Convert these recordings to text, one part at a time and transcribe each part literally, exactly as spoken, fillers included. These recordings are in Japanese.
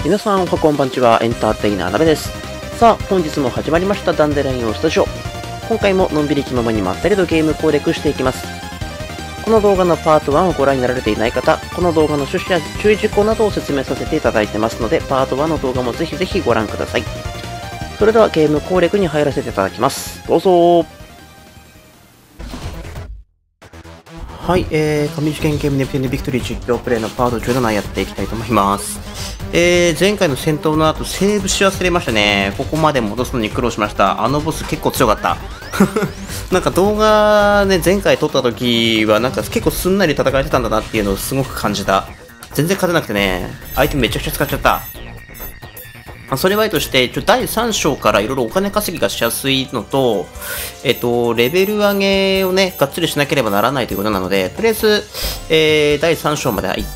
皆さんおはこんばんちは、エンターテイナーなべです。さあ、本日も始まりましたダンデラインオスタジオ。今回ものんびり気ままにまったりとゲーム攻略していきます。この動画のパートワンをご覧になられていない方、この動画の趣旨や注意事項などを説明させていただいてますので、パートワンの動画もぜひぜひご覧ください。それではゲーム攻略に入らせていただきます。どうぞ。はい、えー、上受験ゲームネプティーヌビクトリー実況プレイのパートじゅうななやっていきたいと思います。えー、前回の戦闘の後セーブし忘れましたね。ここまで戻すのに苦労しました。あのボス結構強かった。なんか動画ね、前回撮った時はなんか結構すんなり戦えてたんだなっていうのをすごく感じた。全然勝てなくてね、アイテムめちゃくちゃ使っちゃった。まあ、それはいいとして、ちょだいさん章からいろいろお金稼ぎがしやすいのと、えっと、レベル上げをね、がっつりしなければならないということなので、とりあえず、えー、だいさん章まで行って、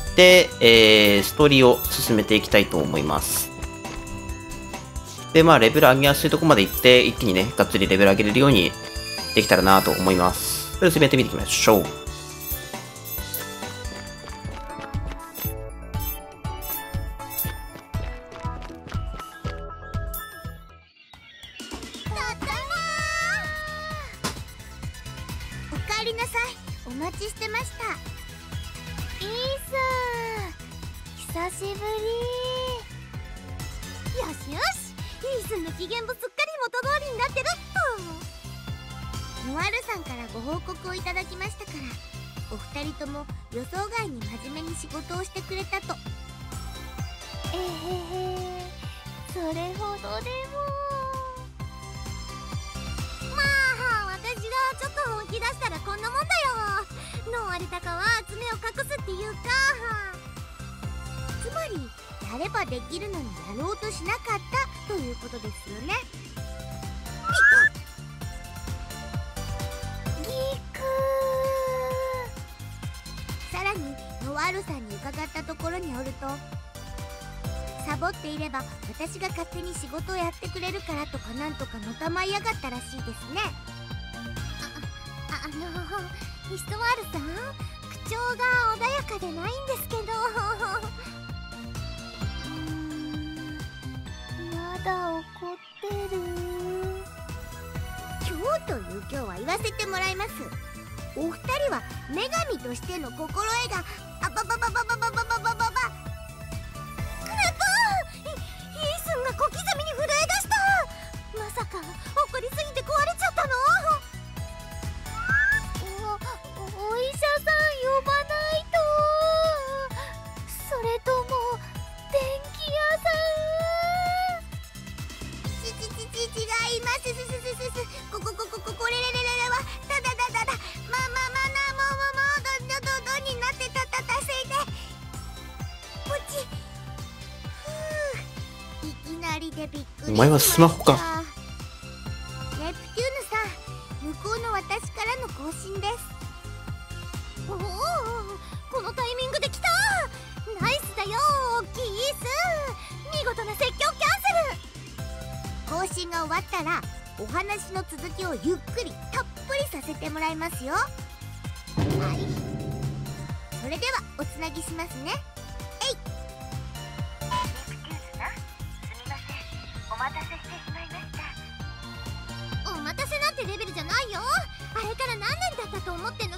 えー、ストーリーを進めていきたいと思います。で、まあ、レベル上げやすいとこまで行って、一気にね、がっつりレベル上げれるようにできたらなと思います。それでは進めてみていきましょう。 おかえりなさい。お待ちしてました。イース、久しぶり。よしよし、イースの機嫌もすっかり元通りになってるっと。ノワールさんからご報告をいただきましたから、お二人とも予想外に真面目に仕事をしてくれたと。えへへ、それほどでも。ちょっと本気出したらこんなもんだよ。ノワルタカは爪を隠すっていうか、つまりやればできるのにやろうとしなかったということですよね。ギクー。さらにノワールさんに伺ったところによると、サボっていれば私が勝手に仕事をやってくれるからとかなんとかのたまいやがったらしいですね。あのヒストワールさん、口調が穏やかでないんですけど。うーん、まだ怒ってる。今日という今日は言わせてもらいます。お二人は女神としての心得があばばばばばばばばばばば。クレパー、イースンが小刻みに震え出した。まさか怒りすぎて壊れちゃったの？お医者さん呼ばないと。それとも電気屋さん？ちちちち違います。すすすすすここここここれれれれれはだだだだだまままなもももどどどどになってたたたせいでポチ。ふう、いきなりでびっくりしました。 お前はスマホか。 ネプテューヌさん、向こうの私からの更新です。おお、このタイミングで来た。ナイスだよキース。見事な説教キャンセル。更新が終わったらお話の続きをゆっくりたっぷりさせてもらいますよ。はい、それではおつなぎしますね。えい。ネプテューヌさん、すみません、お待たせしてしまいました。お待たせなんてレベルじゃないよ。あれから何年だったと思ってんのさ。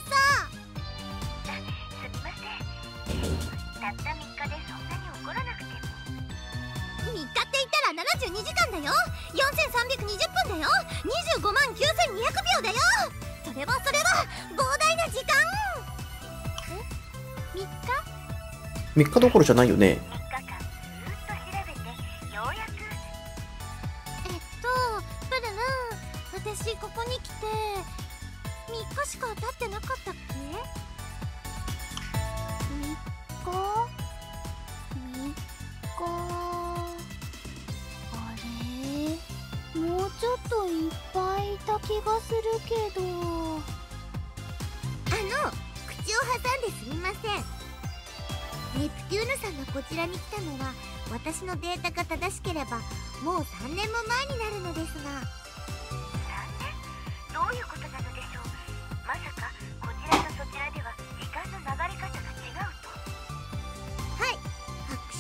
たったみっかでそんなに怒らなくても。みっかって言ったらななじゅうにじかんだよ。よんせんさんびゃくにじゅっぷんだよ。にじゅうごまんきゅうせんにひゃくびょうだよ。それはそれは膨大な時間。え、みっか？ みっかどころじゃないよね。 みっかかんずーっと調べてようやく。えっとプルルン、私ここに来てみっかしか経ってなかったっけ？みっかあれ、もうちょっといっぱいいた気がするけど。あの、口を挟んですみません。ネプテューヌさんがこちらに来たのは私のデータが正しければもうさんねんも前になるのですが。さんねん？どういうことなのでしょう。まさかこちらとそちらでは時間の流れ方が違うと。はい、拍手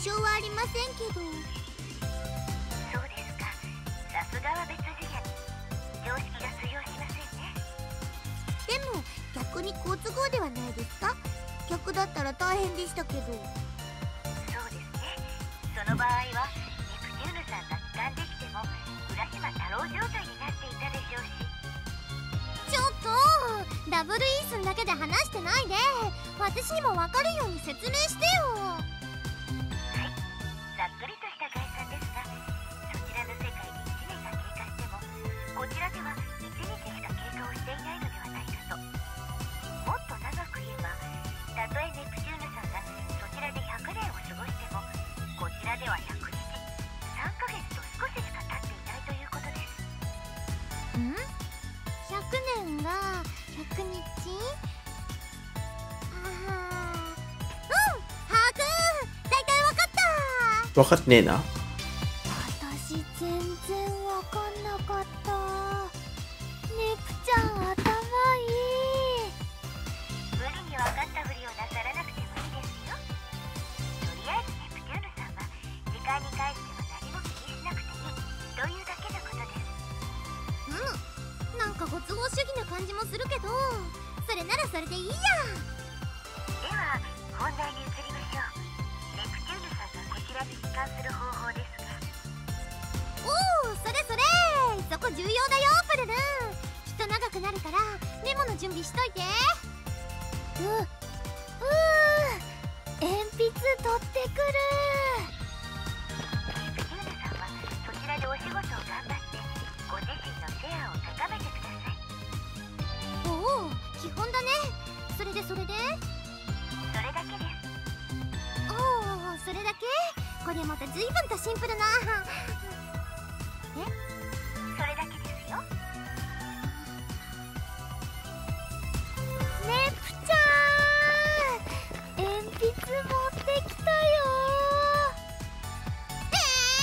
証はありませんけど。 そうですか。さすがは別次元。常識が通用しませんね。 でも逆に好都合ではないですか？逆だったら大変でしたけど。 そうですね。その場合はネプチューヌさんが帰還できても浦島太郎状態になっていたでしょうし。 ちょっとダブルイースンだけで話してないで、私にも分かるように説明してよ。 はい、ざっくりとした概算ですが、そちらの世界にいちねんが経過してもこちらではいちにちしか経過をしていないのではないかと。もっと長く言えば、たとえネプチューヌさんがそちらでひゃくねんを過ごしてもこちらではひゃくにち、さんかげつと少ししか経っていないということです。 ん？ひゃくねんがひゃくにち？ああ、うん、把握。だいたいわかった。 分かってねえな。 私全然わかんなかった。ネプちゃん頭いい。 無理に分かったふりをなさらなくてもいいですよ。とりあえずネプチューヌさんは時間に関しては何も気にしなくていいというだけのことです。 うん、なんかご都合主義な感じもするけど、それならそれでいいや。 では本題に移りましょう。ネプチューヌさんがこちらに帰還する方法ですが。 おお、それそれ、そこ重要だよプルルン。きっと長くなるからメモの準備しといて。ううー、鉛筆取ってくる。 ネプチューヌさんはそちらでお仕事を頑張ってご自身のシェアを高めてください。 おお、基本だね。それでそれでそれだけです。 おお、それだけ？これまた随分とシンプルな。え？ それだけですよ。 ネプちゃん、鉛筆持ってきたよ。え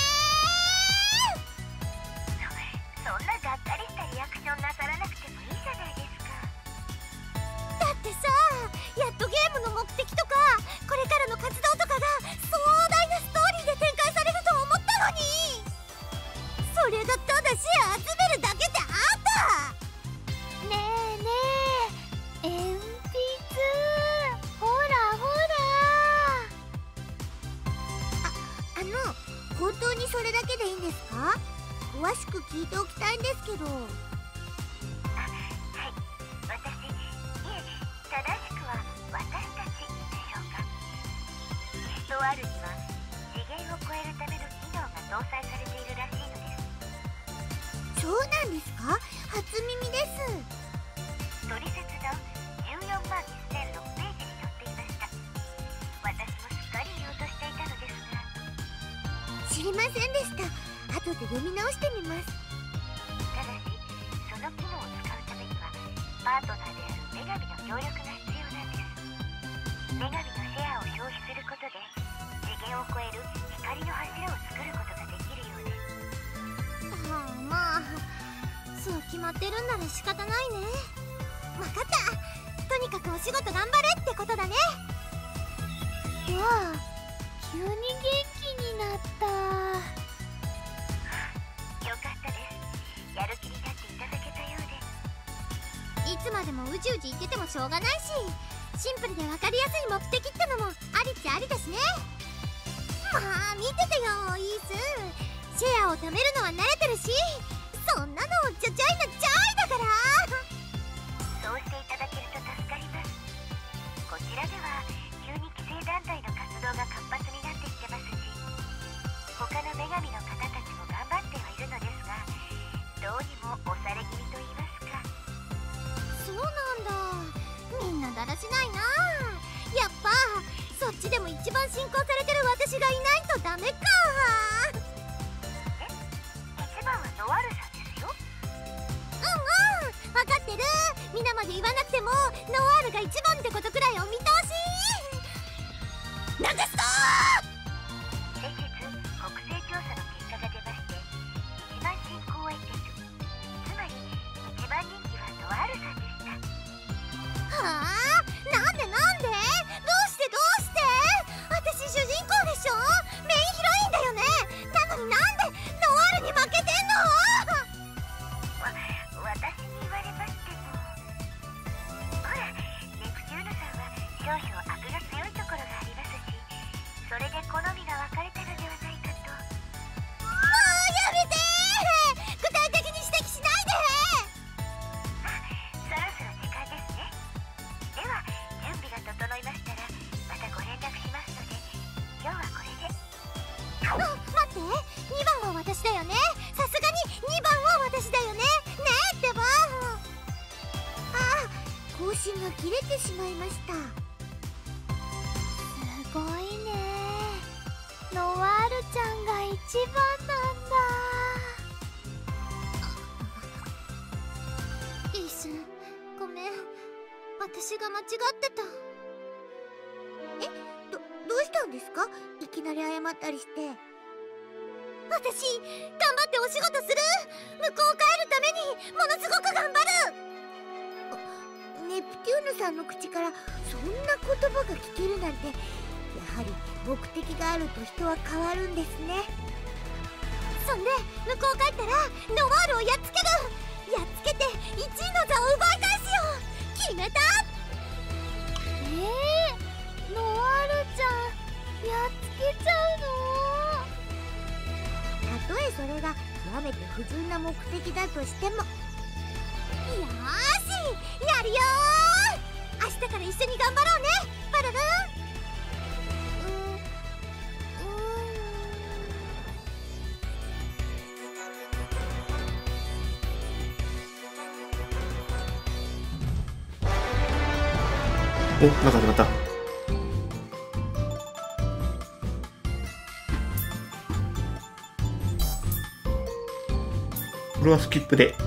そ、そんながっかりしたリアクションなさらなくてもいいじゃないですか。 ー、だってさ、やっとゲームの目的とかこれからの活動とかが壮大なストーリーで展開されると思ったのに、それがただシェア集めるだけってあった。ねえねえ、鉛筆ほらほら。あ、あの本当にそれだけでいいんですか？詳しく聞いておきたいんですけど。 あ、はい、私、いえ、正しくは私たちでしょうか。イストワールには次元を超えるための機能が搭載されているらしいのです。 そうなんですか？初耳です。 トリセツのじゅうよんまんにせんろくページに載っていました。私もすっかり見落としていたのですが。 知りませんでした。後で読み直してみます。 ただし、その機能を使うためにはパートナーである女神の協力が必要なんです。女神のシェアを消費することで次元を超える光の柱を作ることができるようです。 はあ、まあそう決まってるんなら仕方ないね。わかった。とにかくお仕事頑張れってことだね。わあ、急に元気になった。 よかったです。やる気になっていただけたようで。 いつまでもうじうじ言っててもしょうがないし、シンプルで分かりやすい目的ってのもありっちゃありだしね。まあ見ててよイース。シェアを貯めるのは慣れてるし、そんなのちゃちゃいなちゃいだから。 そうしていただけると助かります。こちらでは急に規制団体の活動が活発になってきてますし、他の女神の方たちも頑張ってはいるのですが、どうにも押され気味と言いますか。 そうなんだ。みんなだらしないな。やっぱそっちでも一番信仰されてる私がいないとダメか。 え、一番はノワールさんですよ。 うんうん、分かってる。皆まで言わなくてもノワールが一番ってことくらいお見通し。なんですか。 先日国勢調査の結果が出まして、一番信仰を得ている、つまり一番人気はノワールさんでした。 はあ、なんでなんで、どうしてどうして。私主人公でしょ。 好みが分かれたのではないかと。 もうやめてー、具体的に指摘しないそろそろ時間ですね。では準備が整いましたらまたご連絡しますので、今日はこれで。 で。あ、待って、にばんは私だよね。さすがににばんは私だよね。ねえってば。あ、更新が切れてしまいました。すごいね、ノワールちゃんが一番なんだ。リース、ごめん、私が間違ってた。え、ど、どうしたんですか？いきなり謝ったりして。私、頑張ってお仕事する。向こう帰るためにものすごく頑張る。ネプテューヌさんの口からそんな言葉が聞けるなんて、やはり目的があると人は変わるんですね。そんで向こう帰ったらノワールをやっつける。やっつけていちいの座を奪い返すよ。決めた。えー、ノワールちゃんやっつけちゃうの？たとえそれが極めて不純な目的だとしても。よーし、やるよー。明日から一緒に頑張ろうね、パラルン。 お、なんか始まった。これはスキップで。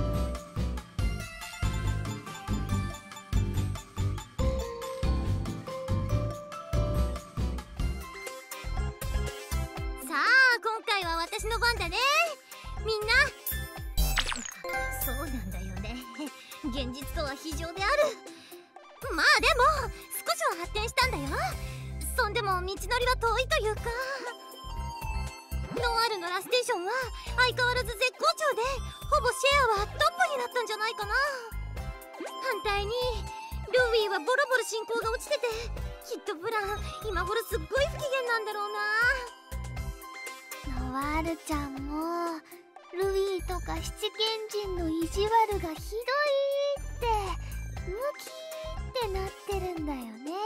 さあ、今回は私の番だね。みんな。そうなんだよね。現実とは非常である。まあでも少しは発展したんだよ。そんでも道のりは遠いというか。ノワールのラステーションは相変わらず絶好調で、ほぼシェアはトップになったんじゃないかな。反対にルーイーはボロボロ進行が落ちてて、きっとブラン今頃すっごい不機嫌なんだろうな。ノワールちゃんもルイーとか七賢人の意地悪がひどいってムキーってなってるんだよね。うん、フ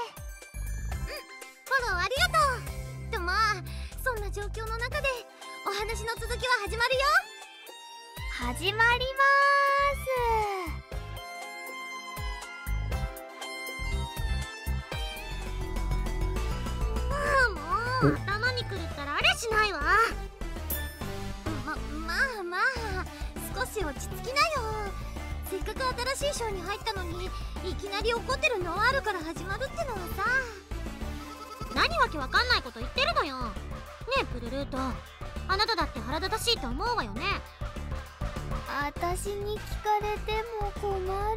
ォローありがとう。でもまあそんな状況の中でお話の続きは始まるよ。始まりまーす。もうもう頭にくるったらあれしないわ。ま、まあまあ少し落ち着きなよ。せっかく新しいショーに入ったのにいきなり怒ってるノワールから始まるってのはさ。何わけわかんないこと言ってるのよ。ねえプルルート、あなただって腹立たしいと思うわよね。私に聞かれても困る。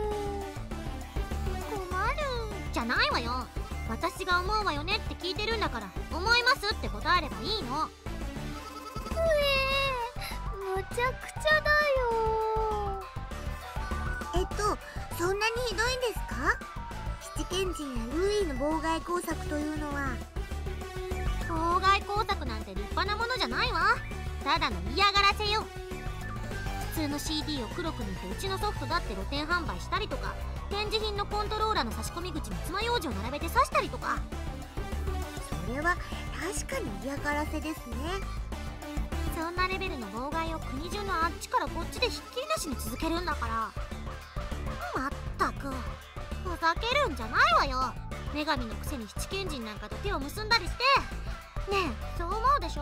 困るじゃないわよ。私が思うわよねって聞いてるんだから、思いますって答えればいいの。ええ、むちゃくちゃだよ。えっとそんなにひどいんですか？七賢人やルイーの妨害工作というのは。妨害工作なんて立派なものじゃないわ。ただの嫌がらせよ。普通の シーディー を黒く塗ってうちのソフトだって露店販売したりとか、展示品のコントローラーの差し込み口に爪楊枝を並べて刺したりとか。それは確かに嫌がらせですね。そんなレベルの妨害を国中のあっちからこっちでひっきりなしに続けるんだから。まったくふざけるんじゃないわよ。女神のくせに七賢人なんかと手を結んだりして。ねえ、そう思うでしょ？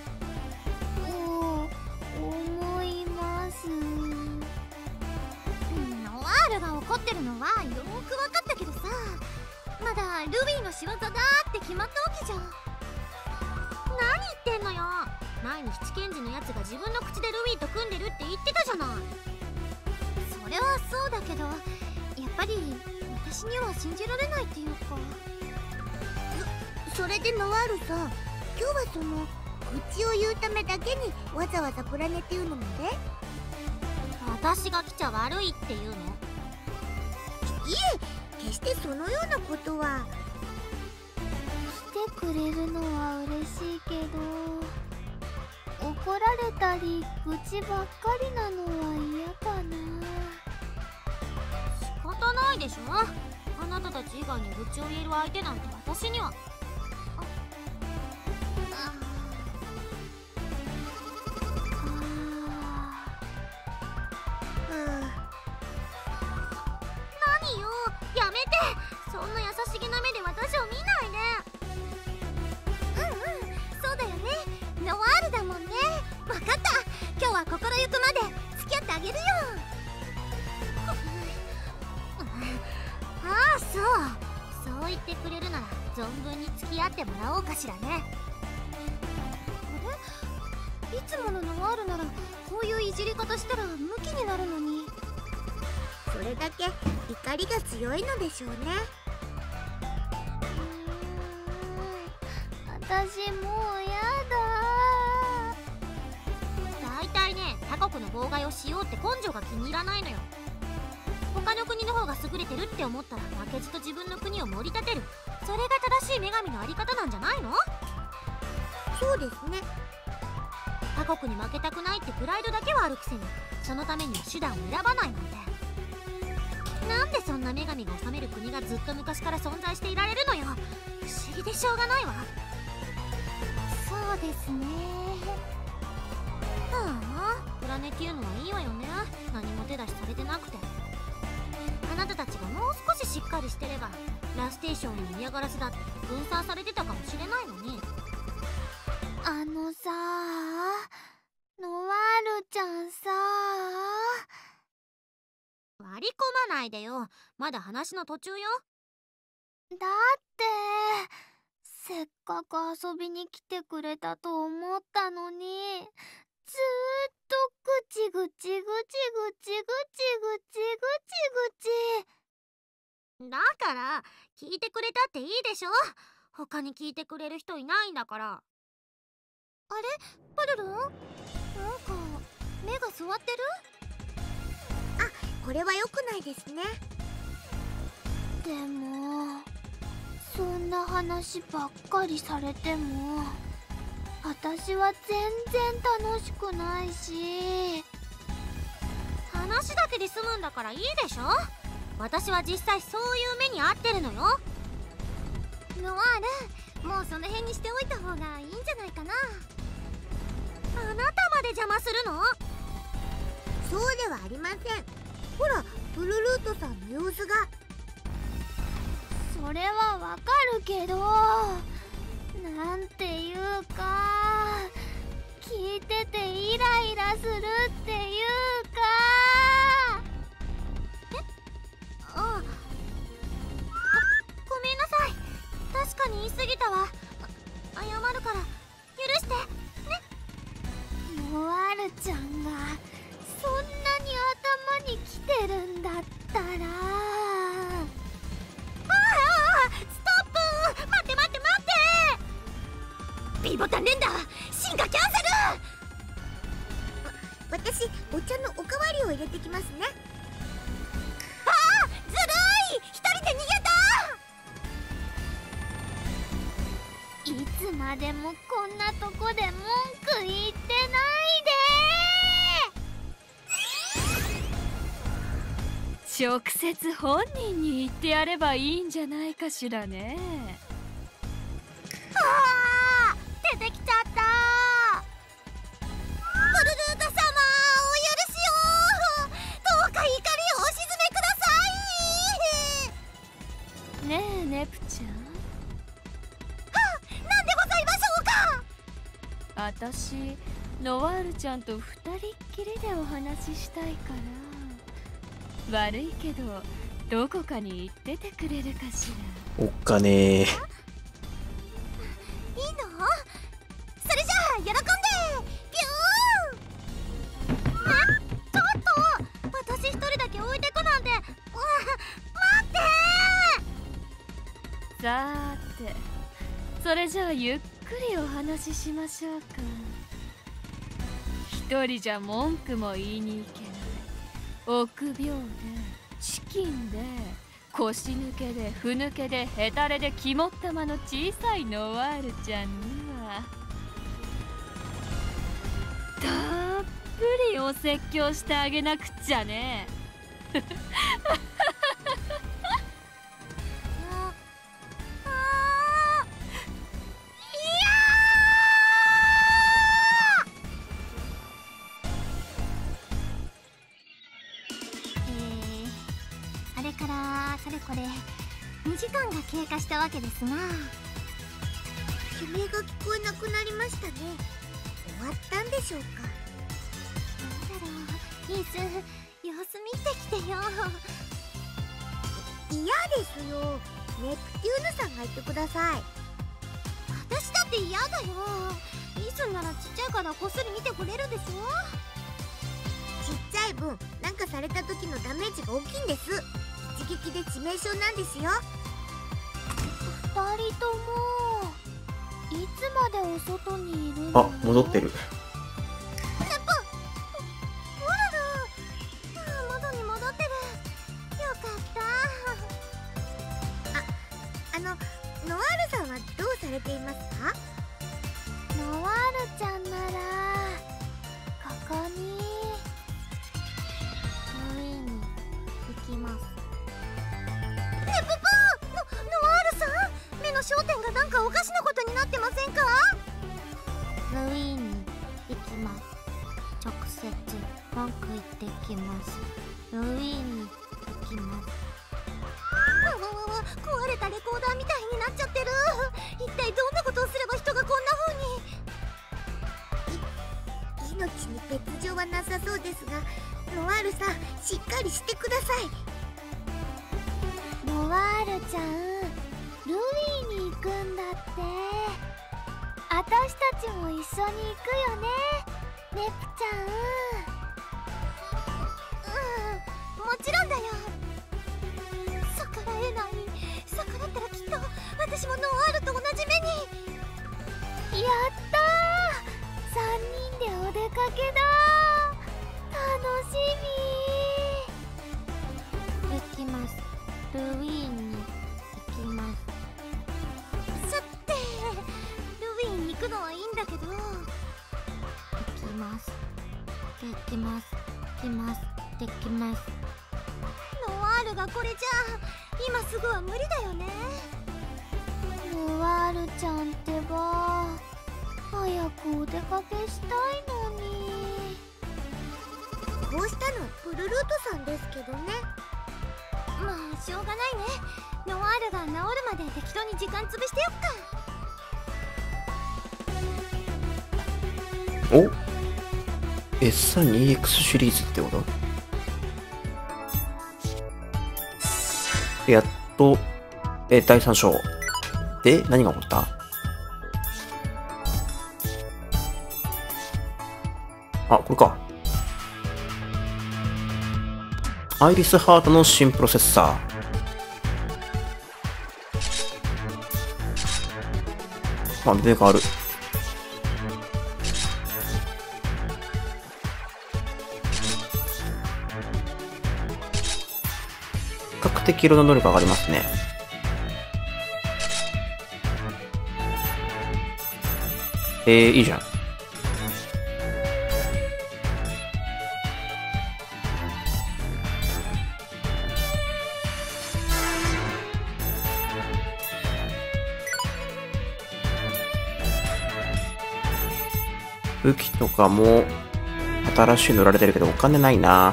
お思います。ノワールが怒ってるのはよーく分かったけどさ、まだルビーの仕業だって決まったわけじゃん。何言ってんのよ。前に七賢人のやつが自分の口でルビーと組んでるって言ってたじゃない。それはそうだけど、やっぱり私には信じられないっていうか。そ、それでノワールさん、今日はその口を言うためだけにわざわざプラネティウムまで？私が来ちゃ悪いっていうの？いえ、決してそのようなことは。してくれるのは嬉しいけど、怒られたり愚痴ばっかりなのは嫌かな。 仕方ないでしょ。あなたたち以外に愚痴を言える相手なんて私には。何よ、やめて。そんな優しげな目で私を見ないで。 うんうん、そうだよね。ノワールだもんね。わかった、今日は心ゆくまで付き合ってあげるよ。 ああ、そうそう言ってくれるなら存分に付き合ってもらおうかしらね。 あれ、いつものノワールならこういういじり方したらムキになるのに。 それだけ怒りが強いのでしょうね。 うーん、私もうやだ。 だいたいね、他国の妨害をしようって根性が気に入らないのよ。他の国の方が優れてるって思ったら負けじと自分の国を盛り立てる。それが正しい女神のあり方なんじゃないの？ そうですね。 他国に負けたくないってプライドだけはあるくせに、そのためには手段を選ばないなんて。なんでそんな女神が治める国がずっと昔から存在していられるのよ。不思議でしょうがないわ。 そうですね。 はあ、プラネティウムはいいわよね。何も手出しされてなくて。あなたたちがもう少ししっかりしてればラステーションへの嫌がらせだって分散されてたかもしれないのに。 あのさ、ノワールちゃんさ、 割り込まないでよ。まだ話の途中よ。 だってせっかく遊びに来てくれたと思ったのに、ずーっとぐちぐちぐちぐちぐちぐちぐちぐち。 だから聞いてくれたっていいでしょ。他に聞いてくれる人いないんだから。 あれ、プルルン、なんか目が座ってる？ あ、これは良くないですね。 でもそんな話ばっかりされても私は全然楽しくないし。 話だけで済むんだからいいでしょ。私は実際そういう目に遭ってるのよ。 ノワール、もうその辺にしておいた方がいいんじゃないかな。 あなたまで邪魔するの？ そうではありません。ほら、ブルルートさんの様子が。 それはわかるけど、なんていうか聞いててイライラするっていうか。 え？ああ、ご、ごめんなさい。確かに言い過ぎたわ。あ、謝るから許してね。 ノワールちゃんがそんなに頭にきてるんだったら。 ああ、ストップ！待って待って待って！ B ボタン連打進化キャンセル！ 私、お茶のおかわりを入れてきますね。 ああ、ずるい！一人で逃いつまでもこんなとこで文句言ってないで。 直接本人に言ってやればいいんじゃないかしらね。 ああ、出てきちゃった。ブルルート様、お許しを。どうか怒りをお鎮めください。 ねえネプちゃん、 なんでございましょうか。 私ノワールちゃんと二人っきりでお話ししたいから、悪いけどどこかに行っててくれるかしら。 おっかねー。 いいの？それじゃあ喜んでピューン。え、ちょっと私一人だけ置いてくなんて。うわ、待って。 さーて、それじゃあゆっくりお話ししましょうか。一人じゃ文句も言いに行けない、臆病でチキンで腰抜けでふぬけでヘタレで肝っ玉の小さいノワールちゃんにはたっぷりお説教してあげなくっちゃね。 あれからかれこれにじかんが経過したわけですが、悲鳴が聞こえなくなりましたね。終わったんでしょうか。なんだろう、イース、様子見てきてよ。嫌ですよ。ネプテューヌさんがいてください。私だって嫌だよ。イースならちっちゃいからこっそり見てくれるでしょ。ちっちゃい分なんかされた時のダメージが大きいんです。一撃で致命傷なんですよ。二人ともいつまでお外にいるの？ あ、戻ってる。 やっぱほらだ、窓に戻ってる。よかった。あ、あのノワールさんはどうされていますか？ノワールちゃんならここにウィーンに行きます。ねぷぷー、ノノワールさん、目の焦点がなんかおかしなことになってませんか？ルイーンに行きます。直接文句言ってきます。ルイーンに行きます。わわわわ、壊れたレコーダーみたいになっちゃってる。一体どんなことをすれば人がこんな風に。い命に別状はなさそうですが、ノワールさんしっかりしてください。ノワールちゃん、ルイに行くんだって。私たちも一緒に行くよね、ネプちゃん。うん、もちろんだよ。逆らえない。逆らったらきっと私もノワールと同じ目に。やったー、さんにんでお出かけだ。楽しみ。行きます。ルイーンに行きます。さて、ルイーンに行くのはいいんだけど。行きます。できます。できます。できます。ノワールがこれじゃ今すぐは無理だよね。ノワールちゃんってば早くお出かけしたいのに。こうしたのプルルートさんですけどね。まあしょうがないね。ノワールが治るまで適当に時間潰してよっか。 お エススリーエックス シリーズってこと？やっと、えだいさん章で何が起こった？あ、これか。アイリスハートの新プロセッサー。あ、全然変わる。比較的いろんな能力上がりますね。えー、いいじゃん。武器とかも新しいの売られてるけどお金ないな。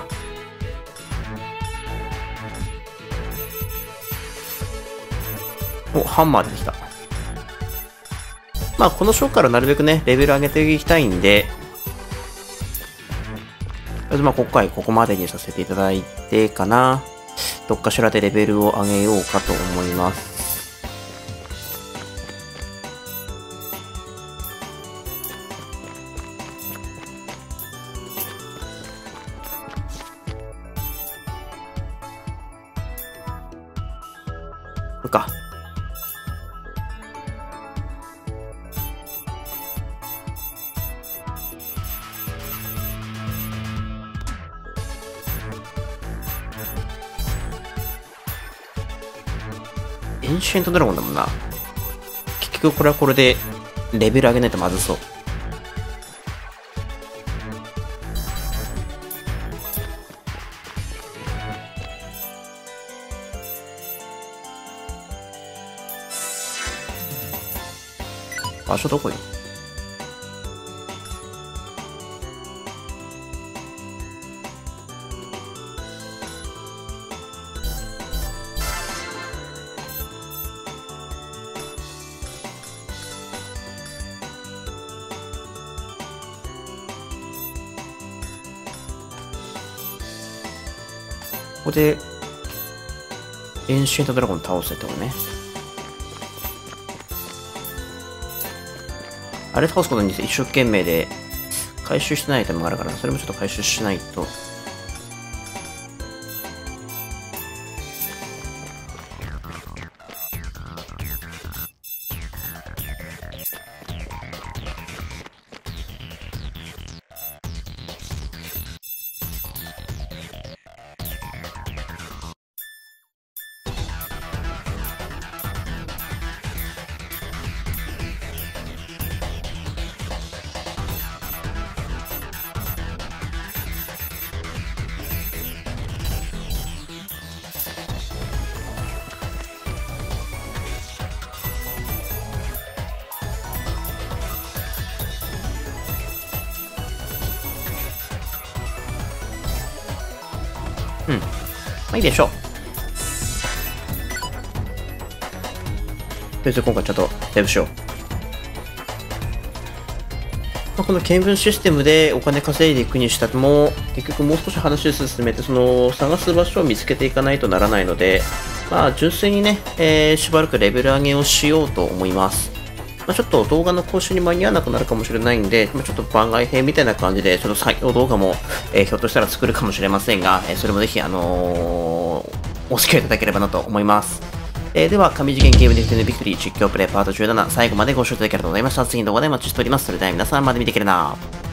お、ハンマー出てきた。まあこの章からなるべくねレベル上げていきたいんで、とりあえずまあ今回ここまでにさせていただいてかな。どっかしらでレベルを上げようかと思います。これか。 エンシェントドラゴンだもんな。結局これはこれでレベル上げないとまずそう。場所どこよ。ここでエンシェントドラゴン倒せってことね。あれ倒すことに一生懸命で回収してないアイテムがあるから、それもちょっと回収しないと。うん。まあいいでしょう。とりあえず今回ちょっとセーブしよう。まあ、この見聞システムでお金稼いでいくにしたっても、結局もう少し話を進めて、その探す場所を見つけていかないとならないので、まあ純粋にね、えー、しばらくレベル上げをしようと思います。まあ、ちょっと動画の更新に間に合わなくなるかもしれないんで、ちょっと番外編みたいな感じで、ちょっと採用動画も、えー、ひょっとしたら作るかもしれませんが、えー、それもぜひ、あのー、お付き合いいただければなと思います。えー、では、神次元ゲームディフェンドビクトリー実況プレイパートじゅうなな、最後までご視聴いただきありがとうございました。次の動画でお待ちしております。それでは皆さんまで見てくれな。